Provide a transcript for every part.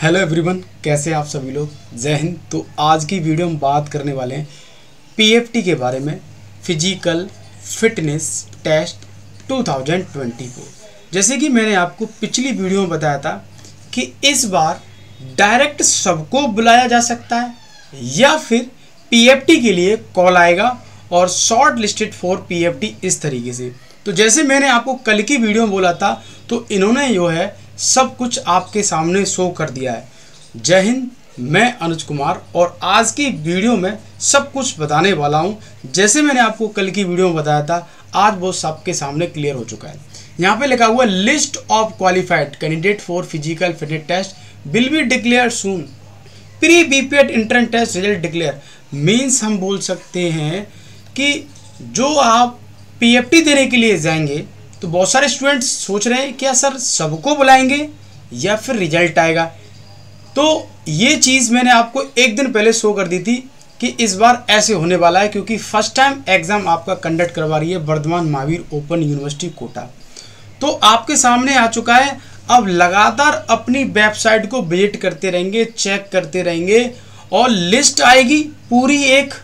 Hello everyone, कैसे आप सभी लोग। जय हिंद। तो आज की वीडियो में बात करने वाले हैं पीएफटी के बारे में, फिजिकल फिटनेस टेस्ट 2024। जैसे कि मैंने आपको पिछली वीडियो में बताया था कि इस बार डायरेक्ट सबको बुलाया जा सकता है या फिर पीएफटी के लिए कॉल आएगा और शॉर्ट लिस्टेड फॉर पीएफटी इस तरीके से। तो जैसे मैंने आपको कल की वीडियो में बोला था, तो इन्होंने जो है सब कुछ आपके सामने शो कर दिया है। जय हिंद, मैं अनुज कुमार और आज की वीडियो में सब कुछ बताने वाला हूं। जैसे मैंने आपको कल की वीडियो में बताया था, आज वो सबके सामने क्लियर हो चुका है। यहाँ पे लिखा हुआ list of qualified candidate for physical fitness test will be declare soon. Pre BPEd entrance test result declare means हम बोल सकते हैं कि जो आप पीएफटी देने के लिए जाएंगे तो बहुत सारे स्टूडेंट्स सोच रहे हैं क्या सर सबको बुलाएंगे या फिर रिजल्ट आएगा। तो ये चीज़ मैंने आपको एक दिन पहले शो कर दी थी कि इस बार ऐसे होने वाला है, क्योंकि फर्स्ट टाइम एग्ज़ाम आपका कंडक्ट करवा रही है वर्धमान महावीर ओपन यूनिवर्सिटी कोटा। तो आपके सामने आ चुका है। अब लगातार अपनी वेबसाइट को विजिट करते रहेंगे, चेक करते रहेंगे और लिस्ट आएगी पूरी एक,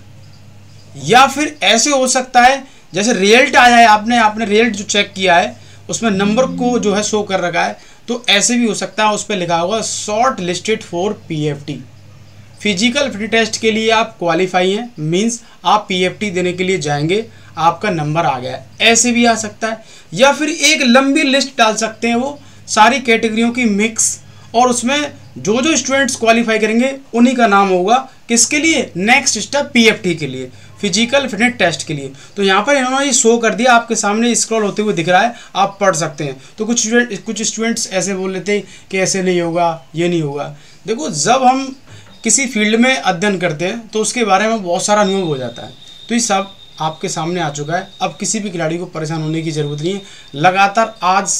या फिर ऐसे हो सकता है जैसे रिजल्ट आया है, आपने रिजल्ट जो चेक किया है उसमें नंबर को जो है शो कर रखा है, तो ऐसे भी हो सकता है उस पर लिखा होगा short listed for PFT. Physical fitness test के लिए आप क्वालिफाई हैं, मींस आप पीएफटी देने के लिए जाएंगे, आपका नंबर आ गया है, ऐसे भी आ सकता है। या फिर एक लंबी लिस्ट डाल सकते हैं वो सारी कैटेगरियों की मिक्स, और उसमें जो जो स्टूडेंट्स क्वालिफाई करेंगे उन्हीं का नाम होगा किसके लिए, नेक्स्ट स्टेप पीएफटी के लिए, फिजिकल फिटनेस टेस्ट के लिए। तो यहाँ पर इन्होंने ये शो कर दिया, आपके सामने स्क्रॉल होते हुए दिख रहा है, आप पढ़ सकते हैं। तो कुछ स्टूडेंट्स ऐसे बोल लेते हैं कि ऐसे नहीं होगा, ये नहीं होगा। देखो, जब हम किसी फील्ड में अध्ययन करते हैं तो उसके बारे में बहुत सारा अनुभव हो जाता है। तो ये सब आपके सामने आ चुका है। अब किसी भी खिलाड़ी को परेशान होने की ज़रूरत नहीं है। लगातार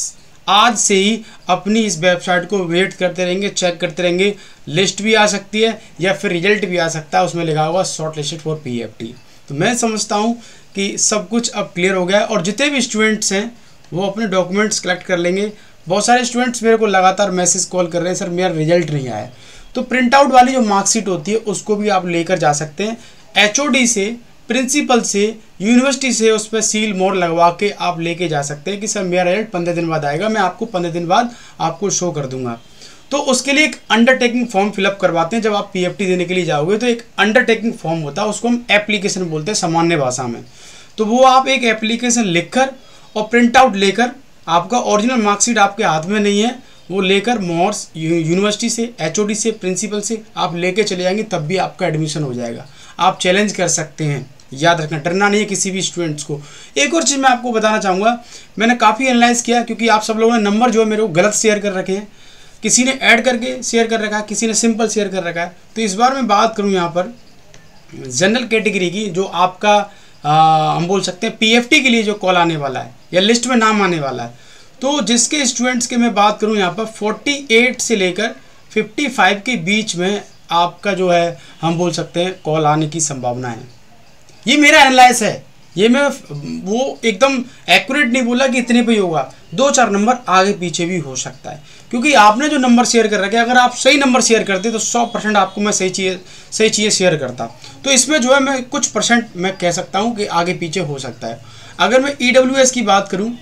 आज से ही अपनी इस वेबसाइट को विजिट करते रहेंगे, चेक करते रहेंगे। लिस्ट भी आ सकती है या फिर रिजल्ट भी आ सकता है, उसमें लिखा होगा शॉर्ट लिस्टेड फॉर पीएफटी। तो मैं समझता हूँ कि सब कुछ अब क्लियर हो गया है और जितने भी स्टूडेंट्स हैं वो अपने डॉक्यूमेंट्स कलेक्ट कर लेंगे। बहुत सारे स्टूडेंट्स मेरे को लगातार मैसेज कॉल कर रहे हैं, सर मेरा रिजल्ट नहीं आया। तो प्रिंट आउट वाली जो मार्कशीट होती है उसको भी आप लेकर जा सकते हैं। एचओडी से, प्रिंसिपल से, यूनिवर्सिटी से उस पर सील मोहर लगवा के आप लेके जा सकते हैं कि सर मेरा रिजल्ट 15 दिन बाद आएगा, मैं आपको 15 दिन बाद आपको शो कर दूंगा। तो उसके लिए एक अंडरटेकिंग फॉर्म फिलअप करवाते हैं। जब आप पीएफटी देने के लिए जाओगे तो एक अंडरटेकिंग फॉर्म होता है, उसको हम एप्लीकेशन बोलते हैं सामान्य भाषा में। तो वो आप एक एप्लीकेशन लिखकर और प्रिंट आउट लेकर, आपका ओरिजिनल मार्कशीट आपके हाथ में नहीं है, वो लेकर मोहर यूनिवर्सिटी से, एचओडी से, प्रिंसिपल से आप लेके चले जाएंगे, तब भी आपका एडमिशन हो जाएगा। आप चैलेंज कर सकते हैं, याद रखना, डरना नहीं है किसी भी स्टूडेंट्स को। एक और चीज़ मैं आपको बताना चाहूँगा, मैंने काफ़ी एनालाइज किया, क्योंकि आप सब लोगों ने नंबर जो है मेरे को गलत शेयर कर रखे हैं। किसी ने ऐड करके शेयर कर रखा है, किसी ने सिंपल शेयर कर रखा है। तो इस बार मैं बात करूं यहाँ पर जनरल कैटेगरी की, जो आपका हम बोल सकते हैं पीएफटी के लिए जो कॉल आने वाला है या लिस्ट में नाम आने वाला है। तो जिसके स्टूडेंट्स के मैं बात करूं यहाँ पर 48 से लेकर 55 के बीच में आपका जो है हम बोल सकते हैं कॉल आने की संभावना है। ये मेरा एनालाइज है, ये मैं वो एकदम एक्यूरेट नहीं बोला कि इतने पे ही होगा, 2-4 नंबर आगे पीछे भी हो सकता है। क्योंकि आपने जो नंबर शेयर कर रखे, अगर आप सही नंबर शेयर करते तो 100% आपको मैं सही चीज़ें शेयर करता। तो इसमें जो है मैं कुछ परसेंट मैं कह सकता हूँ कि आगे पीछे हो सकता है। अगर मैं ईडब्ल्यूएस की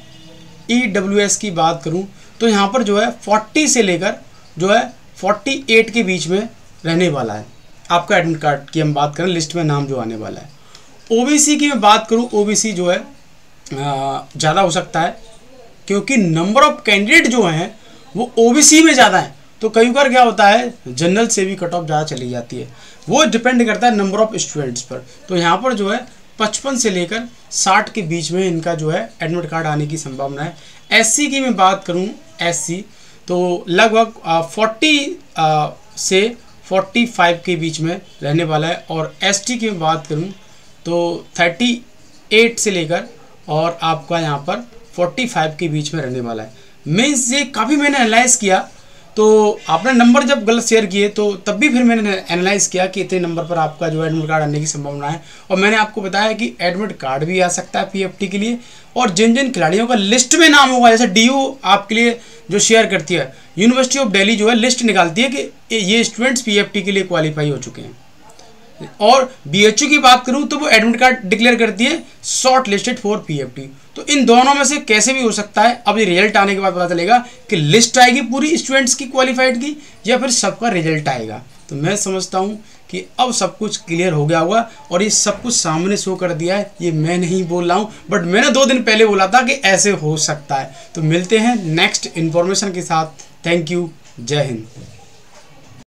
बात करूँ तो यहाँ पर जो है 40 से लेकर जो है 48 के बीच में रहने वाला है आपका एडमिट कार्ड की हम बात करें, लिस्ट में नाम जो आने वाला है। ओबीसी की मैं बात करूं, ओबीसी जो है ज़्यादा हो सकता है, क्योंकि नंबर ऑफ कैंडिडेट जो हैं वो ओबीसी में ज़्यादा है। तो कई बार क्या होता है, जनरल से भी कट ऑफ ज़्यादा चली जाती है, वो डिपेंड करता है नंबर ऑफ स्टूडेंट्स पर। तो यहाँ पर जो है 55 से लेकर 60 के बीच में इनका जो है एडमिट कार्ड आने की संभावना है। एससी की मैं बात करूँ, एससी तो लगभग 40 से 45 के बीच में रहने वाला है। और एसटी की मैं बात करूँ तो 38 से लेकर और आपका यहाँ पर 45 के बीच में रहने वाला है। मीन्स ये काफ़ी मैंने एनालाइज किया, तो आपने नंबर जब गलत शेयर किए तो तब भी फिर मैंने एनालाइज किया कि इतने नंबर पर आपका जो एडमिट कार्ड आने की संभावना है, और मैंने आपको बताया कि एडमिट कार्ड भी आ सकता है पीएफटी के लिए। और जिन जिन खिलाड़ियों का लिस्ट में नाम होगा, जैसे डीयू आपके लिए जो शेयर करती है, यूनिवर्सिटी ऑफ दिल्ली जो है लिस्ट निकालती है कि ये स्टूडेंट्स पीएफटी के लिए क्वालिफाई हो चुके हैं। और बीएचयू की बात करूं तो वो एडमिट कार्ड डिक्लेयर करती है शॉर्ट लिस्टेड फॉर पीएफटी। तो इन दोनों में से कैसे भी हो सकता है, अब ये रिजल्ट आने के बाद पता चलेगा कि लिस्ट आएगी पूरी स्टूडेंट्स की क्वालिफाइड की, या फिर सबका रिजल्ट आएगा। तो मैं समझता हूं कि अब सब कुछ क्लियर हो गया होगा, और ये सब कुछ सामने शो कर दिया है। ये मैं नहीं बोल रहा हूं, बट मैंने 2 दिन पहले बोला था कि ऐसे हो सकता है। तो मिलते हैं नेक्स्ट इन्फॉर्मेशन के साथ। थैंक यू, जय हिंद।